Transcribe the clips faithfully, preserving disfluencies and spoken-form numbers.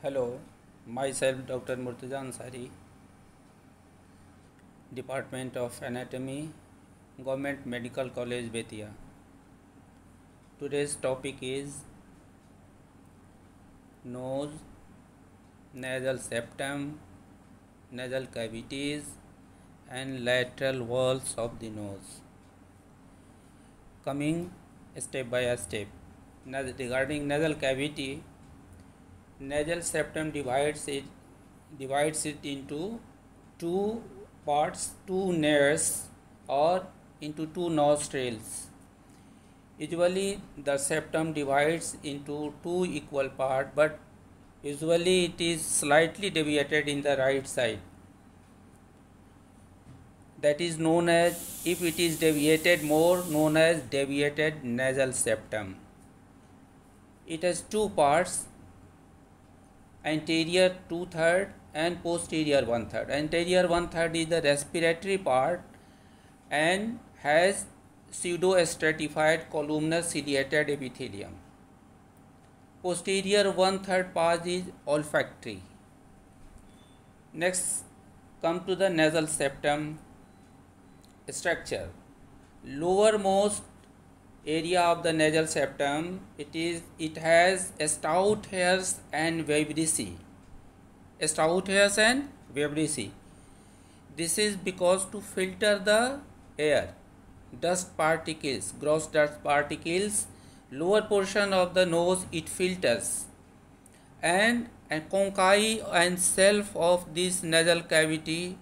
Hello, myself Doctor Murtaza Ansari, Department of Anatomy, Government Medical College Betia. Today's topic is nose, nasal septum, nasal cavities and lateral walls of the nose. Coming step by step. Regarding nasal cavity, nasal septum divides it divides it into two parts, two nares or into two nostrils. Usually the septum divides into two equal parts, but usually it is slightly deviated in the right side. That is known as, if it is deviated more, known as deviated nasal septum. It has two parts, anterior two third and posterior one third. Anterior one third is the respiratory part and has pseudo-stratified columnar ciliated epithelium. Posterior one third part is olfactory. Next, come to the nasal septum structure. Lowermost area of the nasal septum, it is it has stout hairs and vibrissae. Stout hairs and vibrissae. This is because to filter the air, dust particles, gross dust particles, lower portion of the nose it filters, and and conchae and self of this nasal cavity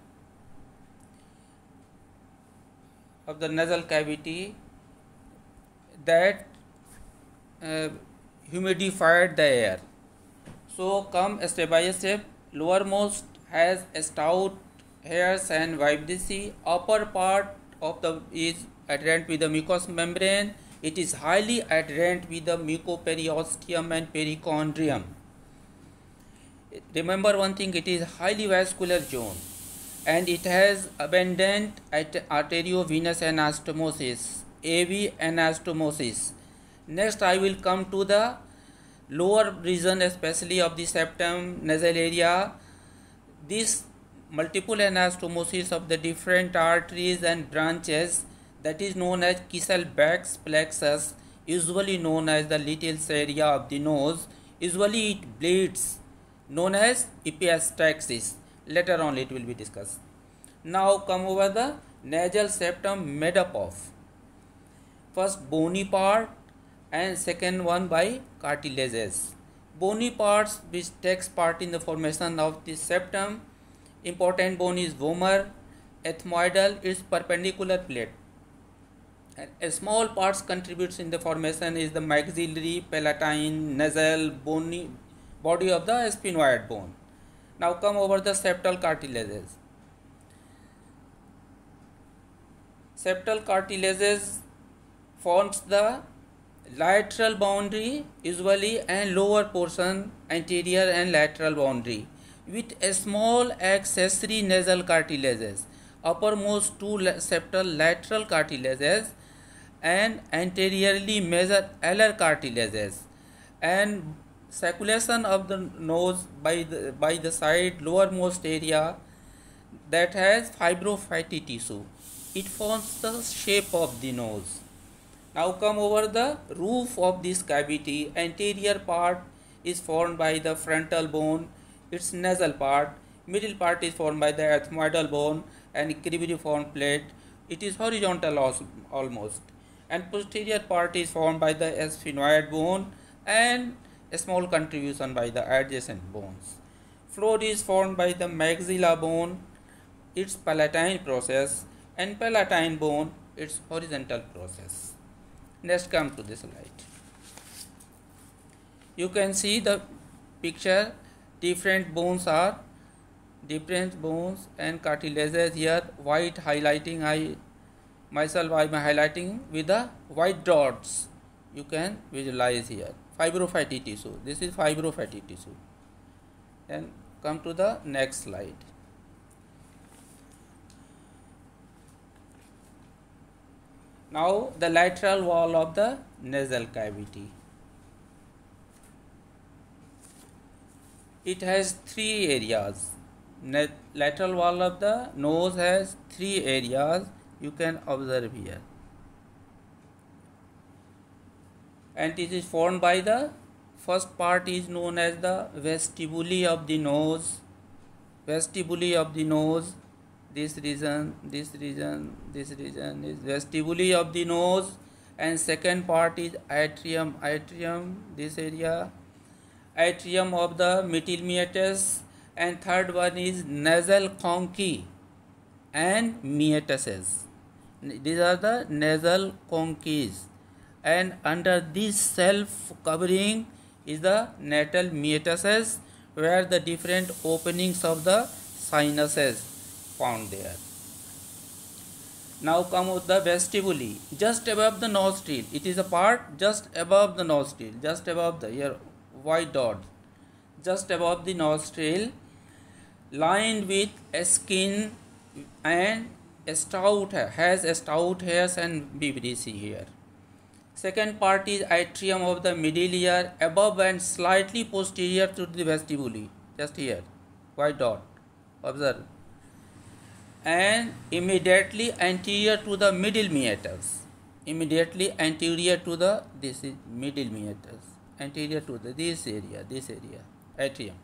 of the nasal cavity that uh, humidified the air. So come step by step. Lowermost has stout hairs and vibrissae. Upper part of the is adherent with the mucous membrane. It is highly adherent with the mucoperiosteum and perichondrium. Remember one thing, it is highly vascular zone and it has abundant arteriovenous anastomosis, A V anastomosis. Next I will come to the lower region, especially of the septum nasal area. This multiple anastomosis of the different arteries and branches, that is known as Kisselbeck's plexus, usually known as the little area of the nose. Usually it bleeds, known as epistaxis. Later on it will be discussed. Now come over the nasal septum made up of first bony part and second one by cartilages. Bony parts which takes part in the formation of the septum. Important bone is vomer, ethmoidal, its perpendicular plate. And a small parts contributes in the formation is the maxillary, palatine, nasal, bony body of the sphenoid bone. Now come over the septal cartilages. Septal cartilages forms the lateral boundary usually and lower portion anterior and lateral boundary with a small accessory nasal cartilages. Uppermost two septal lateral cartilages and anteriorly major alar cartilages, and circulation of the nose by the by the side lowermost area that has fibrofatty tissue. It forms the shape of the nose. Now come over the roof of this cavity. Anterior part is formed by the frontal bone, its nasal part. Middle part is formed by the ethmoidal bone and cribriform plate. It is horizontal almost. And posterior part is formed by the sphenoid bone and a small contribution by the adjacent bones. Floor is formed by the maxilla bone, its palatine process, and palatine bone, its horizontal process. Next come to this slide. You can see the picture. Different bones are different bones and cartilages here. White highlighting, I myself I am highlighting with the white dots. You can visualize here. Fibrofatty tissue. This is fibrofatty tissue. And come to the next slide. Now the lateral wall of the nasal cavity. It has three areas. Net lateral wall of the nose has three areas. You can observe here. And it is formed by the first part is known as the vestibule of the nose. Vestibule of the nose. This region, this region, this region is vestibule of the nose. And second part is atrium, atrium, this area, atrium of the middle meatus, and third one is nasal conchae and metastases. These are the nasal conchaes, and under this self covering is the nasal metastases, where the different openings of the sinuses found there. Now come with the vestibule, just above the nostril. It is a part just above the nostril, just above the here white dot, just above the nostril, lined with a skin and a stout has a stout hairs and vibrissae here. Second part is atrium of the middle ear, above and slightly posterior to the vestibule, just here, white dot, observe, and immediately anterior to the middle meatus, immediately anterior to the this is middle meatus, anterior to the this area, this area, atrium.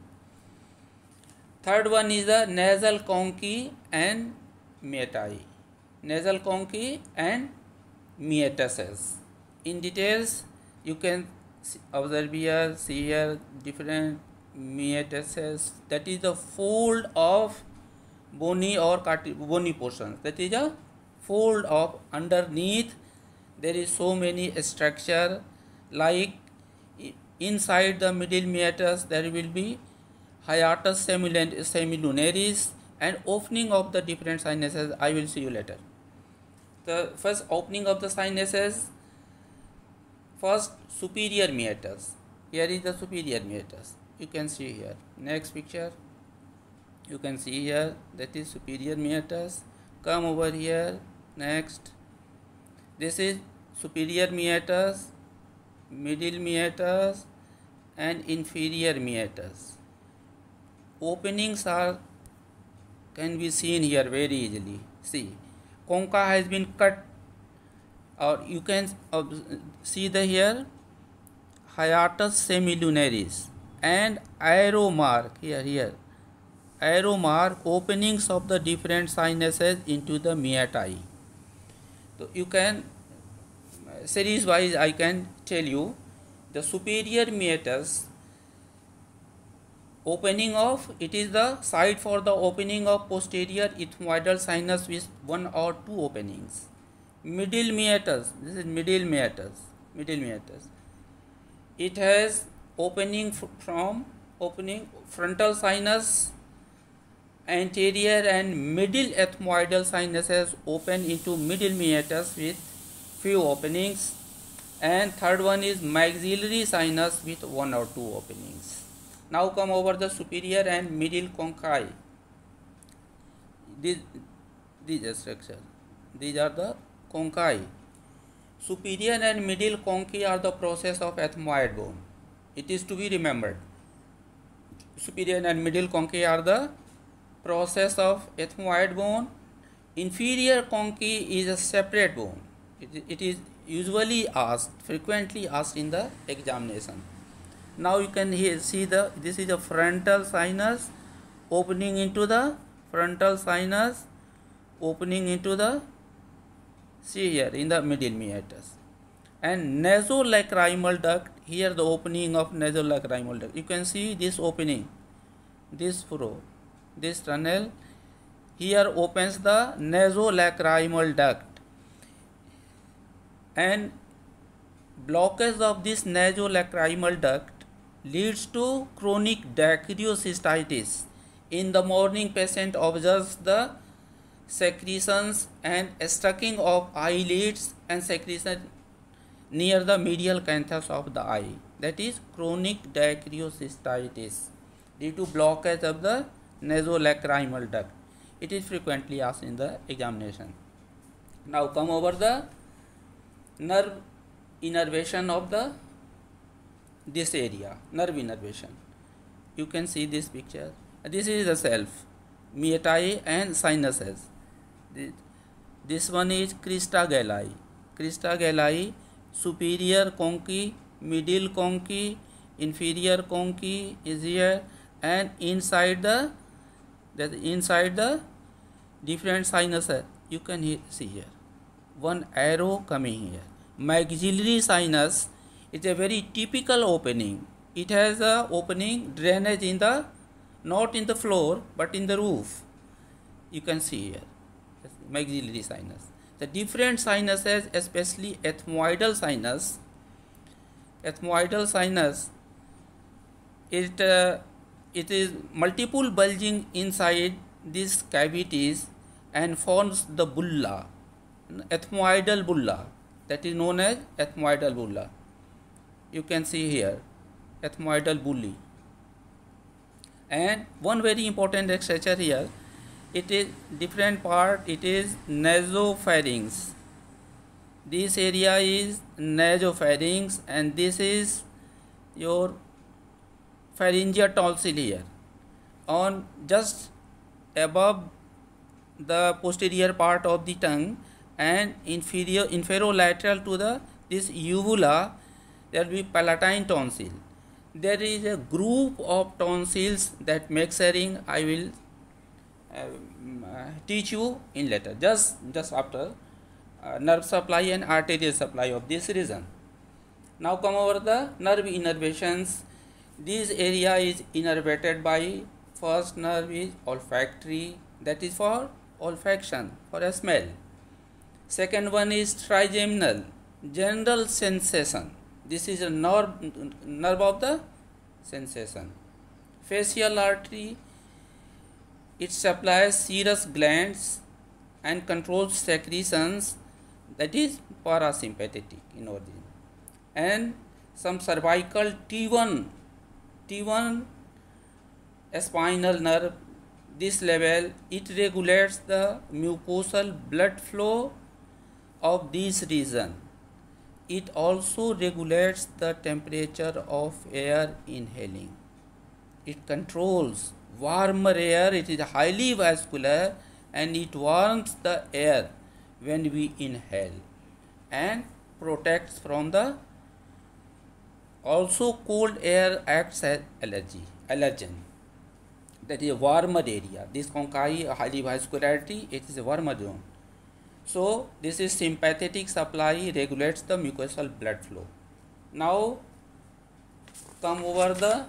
Third one is the nasal conchae and meatai, nasal conchae and metastases. In details, you can observe here, see here different metastases. That is the fold of bony or bony portions. That is a fold of underneath. There is so many structure, like inside the middle meatus there will be hiatus semilunaris and opening of the different sinuses. I will see you later. The first opening of the sinuses, first superior meatus. Here is the superior meatus. You can see here. Next picture. You can see here, that is superior meatus. Come over here. Next. This is superior meatus, middle meatus, and inferior meatus. Openings are can be seen here very easily. See, concha has been cut, or you can see the here hiatus semilunaris and arrow mark here here arrow mark openings of the different sinuses into the meatai. So you can series wise I can tell you the superior meatus opening of, it is the site for the opening of posterior ethmoidal sinus with one or two openings. Middle meatus, this is middle meatus, middle meatus. It has opening from opening frontal sinus, anterior and middle ethmoidal sinuses open into middle meatus with few openings, and third one is maxillary sinus with one or two openings. Now come over the superior and middle conchae. These these structure, these are the conchae. Superior and middle conchae are the process of ethmoid bone. It is to be remembered. Superior and middle conchae are the process of ethmoid bone. Inferior conchae is a separate bone. It, it is usually asked, frequently asked in the examination. Now you can here see the, this is a frontal sinus opening into the frontal sinus opening into the, see here in the middle meatus, and nasolacrimal duct, here the opening of nasolacrimal duct. You can see this opening, this furrow, this tunnel here opens the nasolacrimal duct, and blockage of this nasolacrimal duct leads to chronic dacryocystitis. In the morning, patient observes the secretions and stacking of eyelids and secretion near the medial canthus of the eye. That is chronic dacryocystitis due to blockage of the nasolacrimal duct. It is frequently asked in the examination. Now come over the nerve innervation of the this area, nerve innervation. You can see this picture. This is the self, meatai and sinuses. This one is crista galli. Crista galli, superior conchi, middle conchi, inferior conchi is here, and inside the that inside the different sinuses you can see here one arrow coming here. Maxillary sinus is a very typical opening. It has a opening drainage in the not in the floor but in the roof. You can see here maxillary sinus. The different sinuses, especially ethmoidal sinus. Ethmoidal sinus, it uh, it is multiple bulging inside these cavities and forms the bulla, ethmoidal bulla, that is known as ethmoidal bulla. You can see here ethmoidal bulli. And one very important structure here, it is different part, it is nasopharynx. This area is nasopharynx and this is your pharyngeal tonsil here. On just above the posterior part of the tongue and inferior inferolateral to the this uvula, there will be palatine tonsil. There is a group of tonsils that mixing I will uh, teach you in later, just just after uh, nerve supply and arterial supply of this region. Now come over the nerve innervations. This area is innervated by first nerve is olfactory, that is for olfaction, for a smell. Second one is trigeminal, general sensation. This is a nerve, nerve of the sensation. Facial artery, it supplies serous glands and controls secretions, that is parasympathetic in origin. And some cervical T one, T one spinal nerve, this level, it regulates the mucosal blood flow of this region. It also regulates the temperature of air inhaling. It controls warmer air, it is highly vascular and it warms the air when we inhale and protects from the also cold air acts as allergy, allergen. That is a warmer area. This conchi highly vascularity, it is a warmer zone. So this is sympathetic supply, regulates the mucosal blood flow. Now come over the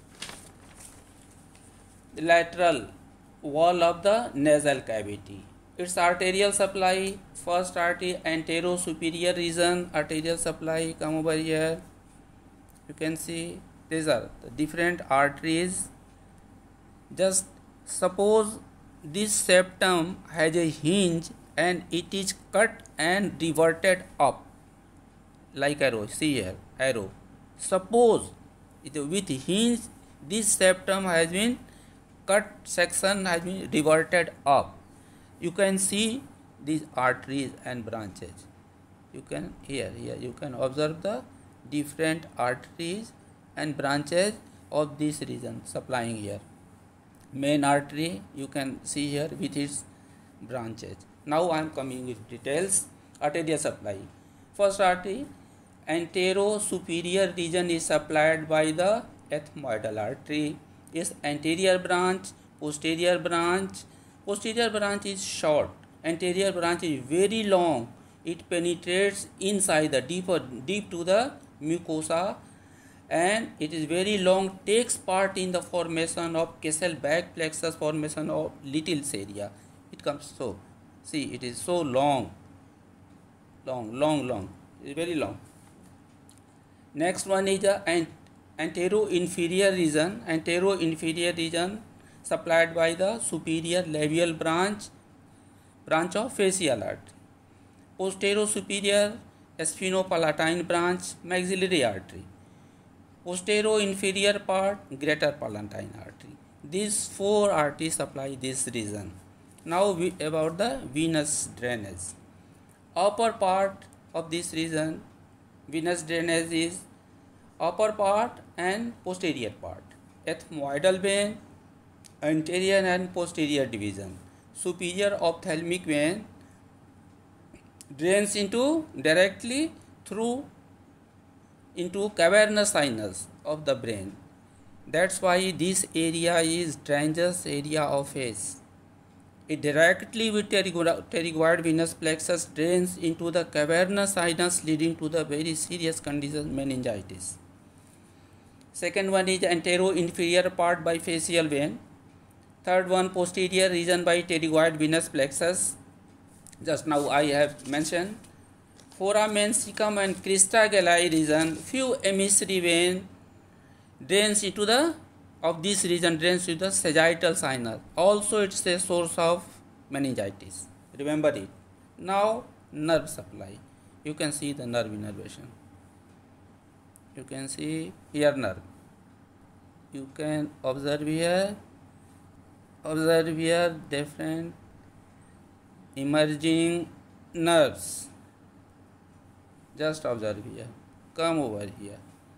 lateral wall of the nasal cavity. Its arterial supply, first artery antero-superior region, arterial supply, come over here. You can see these are the different arteries. Just suppose this septum has a hinge and it is cut and reverted up like arrow. See here, arrow. Suppose it with hinge, this septum has been cut section has been reverted up. You can see these arteries and branches. You can here here you can observe the different arteries and branches of this region supplying here. Main artery you can see here with its branches. Now I am coming with details. Arterial supply. First artery, antero-superior region is supplied by the ethmoidal artery. Its anterior branch, posterior branch. Posterior branch is short. Anterior branch is very long. It penetrates inside the deeper, deep to the mucosa, and it is very long. Takes part in the formation of Kessel back plexus formation of Little's area. It comes so. See, it is so long, long, long, long. It is very long. Next one is the antero-inferior region. Antero-inferior region supplied by the superior labial branch, branch of facial artery. Posterior-superior sphenopalatine branch, maxillary artery. Posterior-inferior part, greater palatine artery. These four arteries supply this region. Now we, about the venous drainage. Upper part of this region, venous drainage is upper part and posterior part. ethmoidal vein, anterior and posterior division. Superior ophthalmic vein drains into directly through into cavernous sinus of the brain. That's why this area is Strange's area of face. It directly with pterygoid venous plexus drains into the cavernous sinus, leading to the very serious condition meningitis. Second one is antero-inferior part by facial vein. Third one, posterior region by pterygoid venous plexus. Just now I have mentioned. Foramen cecum and crista galli region, few emissary vein drains into the of this region drains into the sagittal sinus. Also it's a source of meningitis. Remember it. Now nerve supply. You can see the nerve innervation. You can see here nerve. You can observe here. Observe here different emerging nerves. Just observe here. Come over here.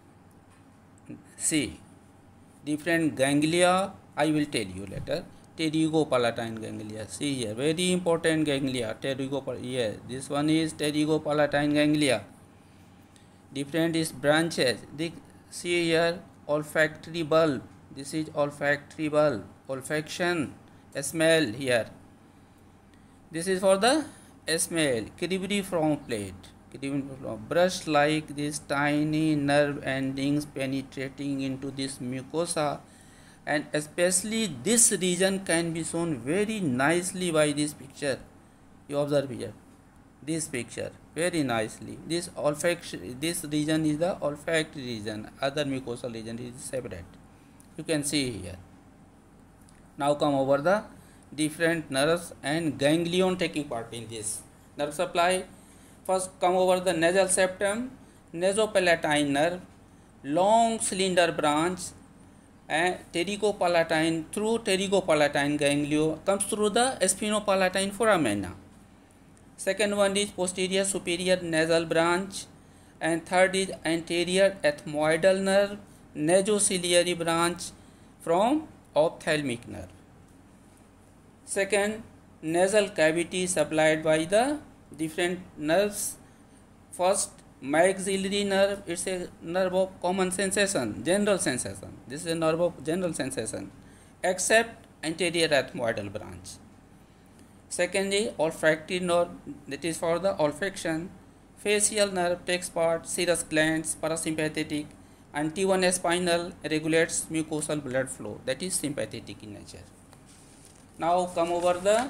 See different ganglia. I will tell you later. Pterygopalatine ganglia. See here, very important ganglia. Pterygopalatine. Here, this one is pterygopalatine ganglia. Different is branches. See here, olfactory bulb. This is olfactory bulb. Olfaction, smell here. This is for the smell. Cribriform plate. Brush like this tiny nerve endings penetrating into this mucosa, and especially this region can be shown very nicely by this picture. You observe here this picture very nicely. This olfaction, this region is the olfactory region, other mucosal region is separate. You can see here. Now come over the different nerves and ganglion taking part in this nerve supply. First come over the nasal septum, nasopalatine nerve, long slender branch, and pterygopalatine through pterygopalatine ganglion comes through the sphenopalatine foramina. Second one is posterior superior nasal branch, and third is anterior ethmoidal nerve, nasociliary branch from ophthalmic nerve. Second, nasal cavity supplied by the different nerves. First, maxillary nerve, it's a nerve of common sensation, general sensation. This is a nerve of general sensation, except anterior ethmoidal branch. Secondly, olfactory nerve, that is for the olfaction. Facial nerve takes part, serous glands, parasympathetic, and T one spinal regulates mucosal blood flow, that is sympathetic in nature. Now come over the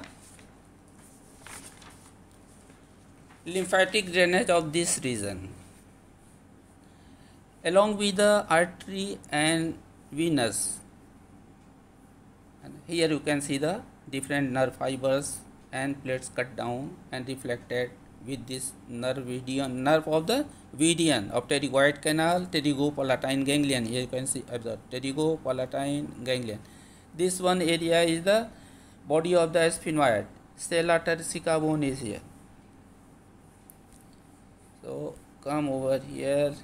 lymphatic drainage of this region. Along with the artery and venous, and here you can see the different nerve fibers and plates cut down and reflected with this nerve Vidian, nerve of the Vidian of pterygoid canal, pterygopalatine ganglion. Here you can see observe pterygopalatine ganglion. This one area is the body of the sphenoid. Stella turcica bone is here. So come over here.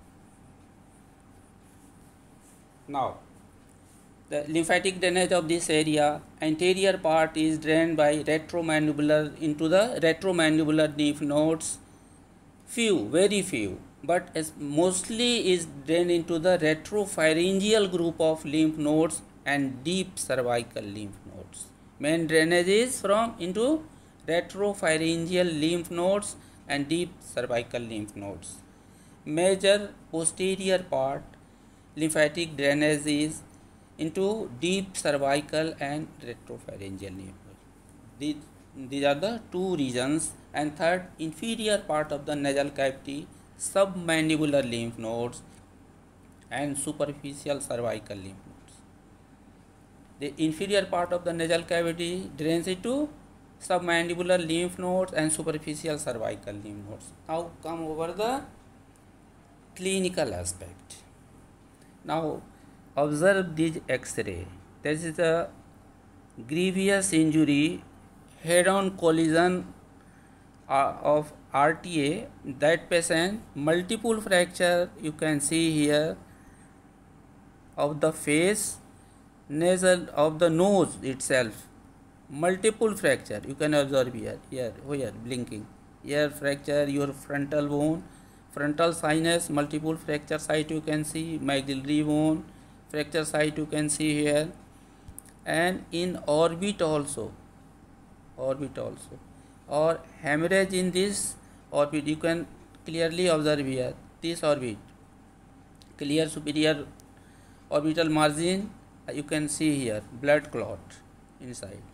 Now the lymphatic drainage of this area, anterior part is drained by retromandibular into the retromandibular lymph nodes. Few, very few, but as mostly is drained into the retropharyngeal group of lymph nodes and deep cervical lymph nodes. Main drainage is from into retropharyngeal lymph nodes and deep cervical lymph nodes. Major posterior part lymphatic drainage is into deep cervical and retropharyngeal lymph nodes. These, these are the two regions. And third, inferior part of the nasal cavity, submandibular lymph nodes and superficial cervical lymph nodes. The inferior part of the nasal cavity drains into submandibular lymph nodes and superficial cervical lymph nodes. Now come over the clinical aspect. Now observe this X-ray. This is a grievous injury, head-on collision uh, of R T A. That patient, multiple fracture you can see here, of the face, nasal of the nose itself. Multiple fracture you can observe here, here, here, blinking. Here fracture your frontal bone, frontal sinus, multiple fracture site you can see, maxillary bone, fracture site you can see here, and in orbit also, orbit also, or hemorrhage in this orbit you can clearly observe here, this orbit, clear superior orbital margin you can see here, blood clot inside.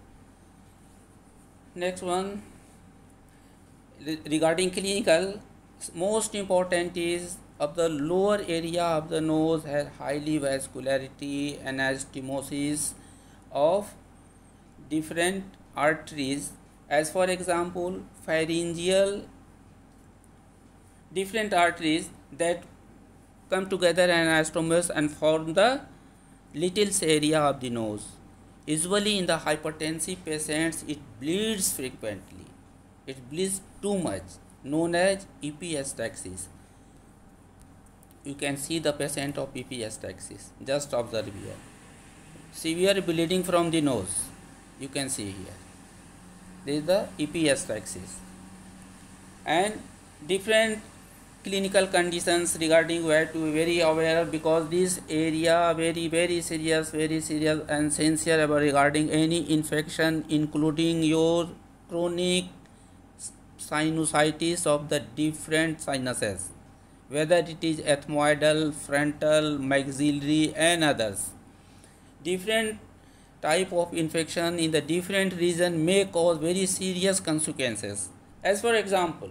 Next one, regarding clinical, most important is of the lower area of the nose has highly vascularity, anastomosis of different arteries, as for example pharyngeal, different arteries that come together and anastomose and form the little area of the nose. Usually in the hypertensive patients it bleeds frequently, it bleeds too much, known as epistaxis. You can see the patient of epistaxis, just observe here. Severe bleeding from the nose, you can see here. This is the epistaxis. And different clinical conditions regarding where to be very aware, because this area very very serious, very serious and sincere about regarding any infection, including your chronic sinusitis of the different sinuses, whether it is ethmoidal, frontal, maxillary and others. Different type of infection in the different region may cause very serious consequences. As for example,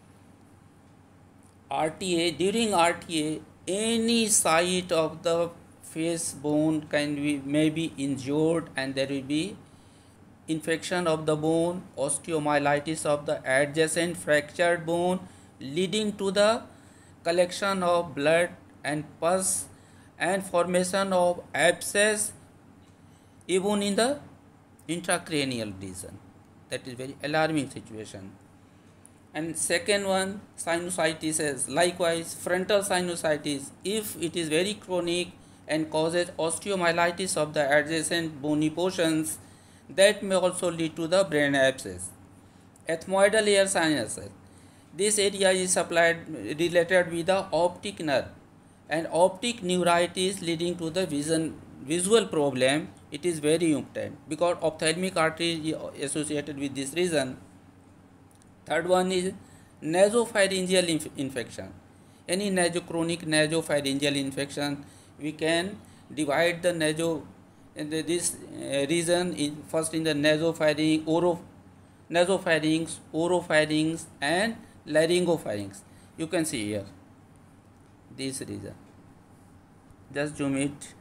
R T A, during R T A any site of the face bone can be may be injured and there will be infection of the bone, osteomyelitis of the adjacent fractured bone, leading to the collection of blood and pus and formation of abscess even in the intracranial region. That is very alarming situation. And second one, sinusitis is likewise frontal sinusitis. If it is very chronic and causes osteomyelitis of the adjacent bony portions, that may also lead to the brain abscess. Ethmoidal ear sinuses, this area is supplied related with the optic nerve, and optic neuritis leading to the vision visual problem. It is very important because ophthalmic artery is associated with this reason. Third one is nasopharyngeal inf infection. Any naso chronic nasopharyngeal infection, we can divide the naso in the, this uh, region in first in the nasopharynx, oro, nasopharynx, oropharynx and laryngopharynx. You can see here this region. Just zoom it.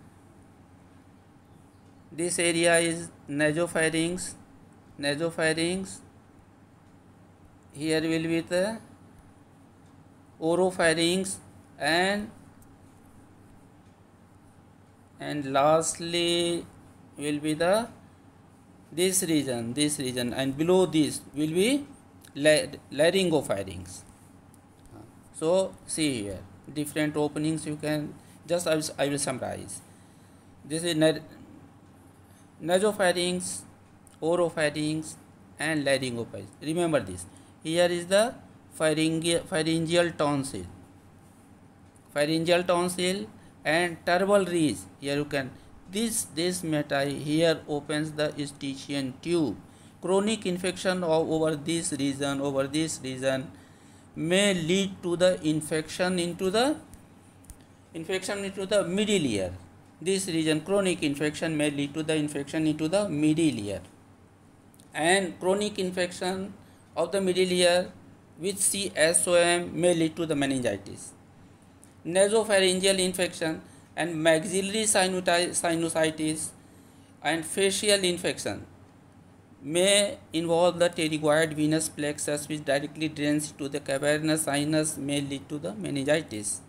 This area is nasopharynx, nasopharynx. Here will be the oropharynx and and lastly will be the this region, this region, and below this will be laryngopharynx. So see here different openings. You can just I will, I will summarize. This is nasopharynx, oropharynx and laryngopharynx. Remember this. Here is the pharyngeal, pharyngeal tonsil, pharyngeal tonsil and turbal ridge. Here you can this this meta here opens the eustachian tube. Chronic infection of over this region, over this region may lead to the infection into the infection into the middle ear. This region, chronic infection may lead to the infection into the middle ear, and chronic infection of the middle ear with C S O M may lead to the meningitis. Nasopharyngeal infection and maxillary sinusitis and facial infection may involve the pterygoid venous plexus, which directly drains to the cavernous sinus, may lead to the meningitis.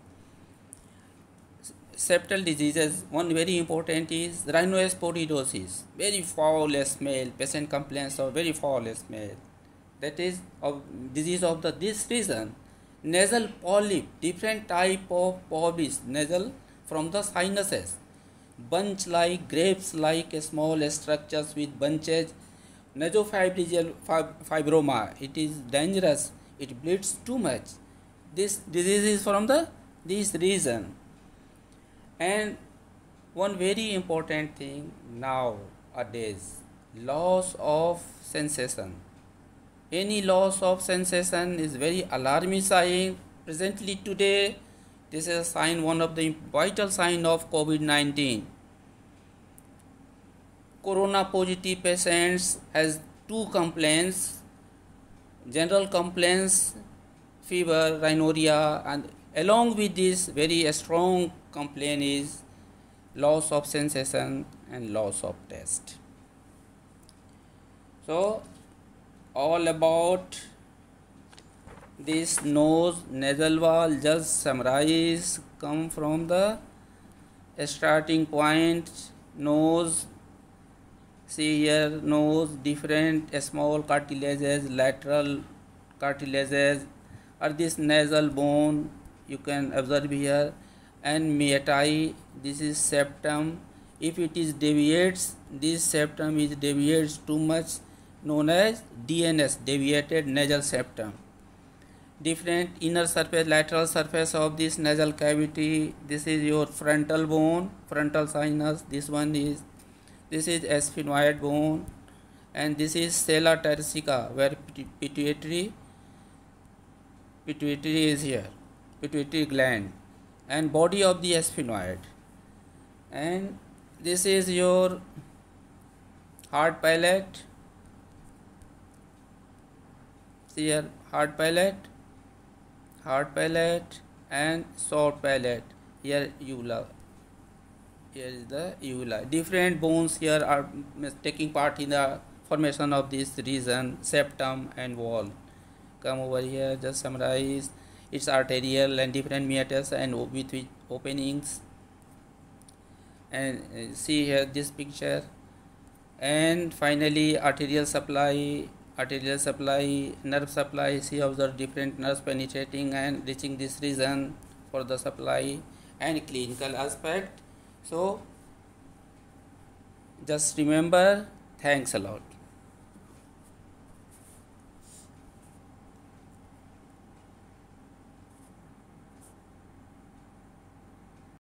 Septal diseases, one very important is rhinosporidosis, very foul smell. Patient complains of very foul smell. That is of disease of the this region. Nasal polyp, different type of polyps nasal from the sinuses bunch like grapes like small structures with bunches. Nasopharyngeal fibroma, it is dangerous, it bleeds too much. This disease is from the this reason. And one very important thing nowadays, loss of sensation. Any loss of sensation is very alarming sign. Presently today, this is a sign, one of the vital sign of COVID nineteen. Corona positive patients has two complaints, general complaints, fever, rhinorrhea, and along with this very strong complaint is loss of sensation and loss of taste. So all about this nose nasal wall, just summarize, come from the starting point, nose. See here, nose, different small cartilages, lateral cartilages, or this nasal bone you can observe here, and meatai, this is septum. If it is deviates, this septum is deviates too much, known as D N S, deviated nasal septum. Different inner surface, lateral surface of this nasal cavity. This is your frontal bone, frontal sinus. This one is, this is sphenoid bone, and this is sella turcica, where pituitary pituitary is here, pituitary gland, and body of the sphenoid. And this is your hard palate. See here, hard palate, hard palate, and soft palate. Here uvula. Here is the uvula. Different bones here are taking part in the formation of this region, septum and wall. Come over here, just summarize. It's arterial and different meatus and with which openings. And see here this picture. And finally arterial supply, arterial supply, nerve supply. See, observe different nerves penetrating and reaching this region for the supply and clinical aspect. So just remember, thanks a lot.